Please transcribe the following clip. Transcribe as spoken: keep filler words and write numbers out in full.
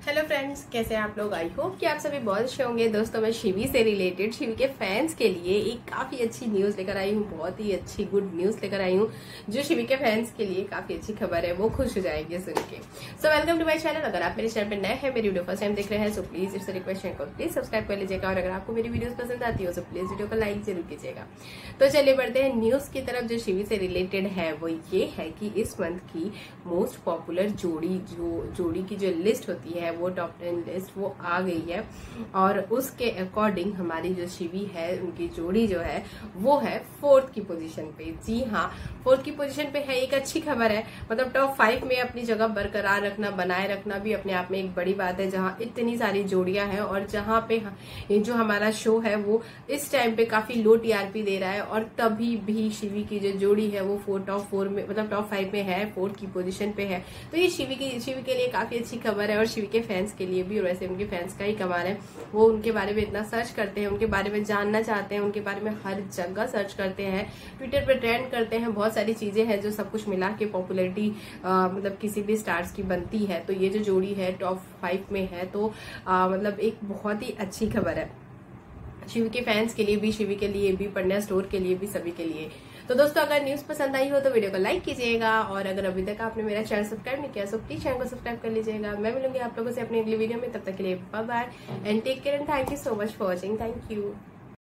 Hello friends, कैसे हैं आप लोग। आई होप कि आप सभी बहुत अच्छे होंगे। दोस्तों, मैं शिवी से रिलेटेड शिवी के फैंस के लिए एक काफी अच्छी न्यूज लेकर आई हूँ। बहुत ही अच्छी गुड न्यूज लेकर आई हूँ जो शिवी के फैंस के लिए काफी अच्छी खबर है। वो खुश हो जाएंगे सुन के। So welcome to my channel. अगर आप मेरे चैनल पर नए हैं, मेरी वीडियो फर्स्ट टाइम देख रहे हैं, सो प्लीज इट्स रिक्वेस्ट को प्लीज सब्सक्राइब कर लीजिएगा। और अगर आपको मेरी वीडियोस पसंद आती हो तो प्लीज वीडियो को लाइक जरूर कीजिएगा। तो चलिए बढ़ते हैं न्यूज की तरफ। जो शिवी से रिलेटेड है वो ये है कि इस मंथ की मोस्ट पॉपुलर जोड़ी जो जोड़ी की जो लिस्ट होती है वो टॉप टेन लिस्ट वो आ गई है। और उसके अकॉर्डिंग हमारी जो शिवी है उनकी जोड़ी जो है वो है फोर्थ की पोजीशन पे। जी हाँ, फोर्थ की पोजीशन पे है। एक अच्छी खबर है। मतलब टॉप फाइव में अपनी जगह बरकरार रखना, बनाए रखना भी अपने आप में एक बड़ी बात है। जहाँ इतनी सारी जोड़ियां हैं और जहाँ पे ये जो हमारा शो है वो इस टाइम पे काफी लो टीआरपी दे रहा है, और तभी भी शिवी की जो जोड़ी है वो फोर टॉप फोर में मतलब टॉप फाइव में है, फोर्थ की पोजीशन पे है। तो ये शिवी की शिवी के लिए काफी अच्छी खबर है और शिवी के फैंस के लिए भी। और वैसे उनके फैंस का ही कमाल है, वो उनके बारे में इतना सर्च करते हैं, उनके बारे में जानना चाहते हैं, उनके बारे में हर जगह सर्च करते हैं, ट्विटर पे ट्रेंड करते हैं। बहुत सारी चीजें हैं जो सब कुछ मिला के पॉपुलैरिटी मतलब किसी भी स्टार्स की बनती है। तो ये जो जोड़ी है टॉप फाइव में है, तो आ, मतलब एक बहुत ही अच्छी खबर है शिवी के फैंस के लिए भी, शिवी के लिए भी, पन्ना स्टोर के लिए भी, सभी के लिए। तो दोस्तों, अगर न्यूज पसंद आई हो तो वीडियो को लाइक कीजिएगा। और अगर अभी तक आपने मेरा चैनल सब्सक्राइब नहीं किया तो प्लीज चैनल को सब्सक्राइब कर लीजिएगा। मैं मिलूंगी आप लोगों से अपनी अगली वीडियो में। तब तक के लिए bye bye and take care and thank you so much for watching. Thank you.